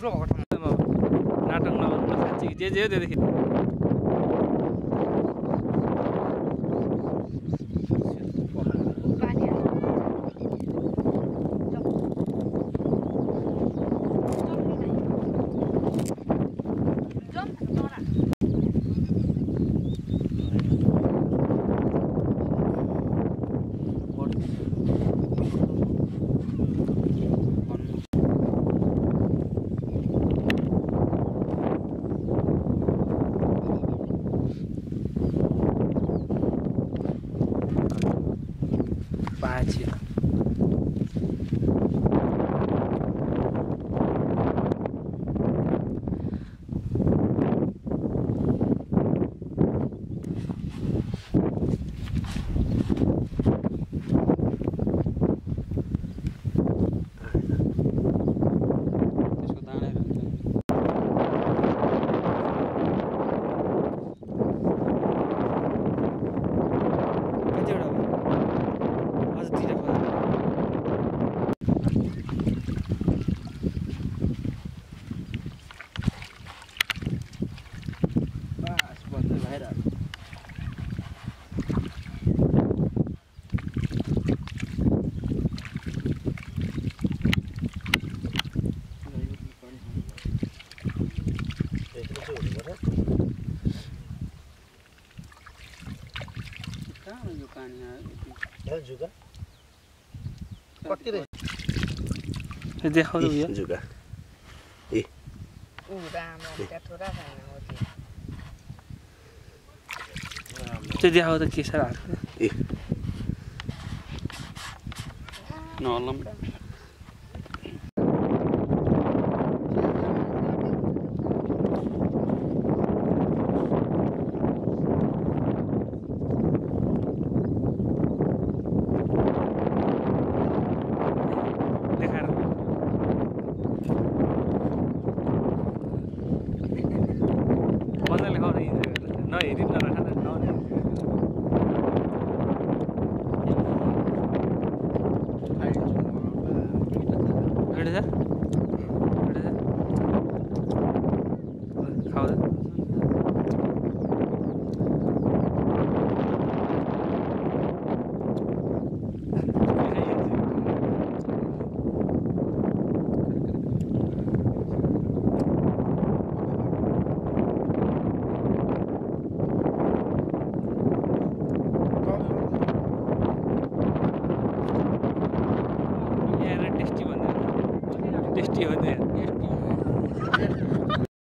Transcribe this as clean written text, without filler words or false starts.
ठुलो भएको ठाउँमा नाटक नगर्नु साँच्ची जे जे त्योदेखि पाँच जुगा कति रे देखाउ त यो जुगा ए राम्रो त्यहाँ थोडा छैन हो त्यो देखाउ त के छ राख्नु ए नलम टेस्टी हो नि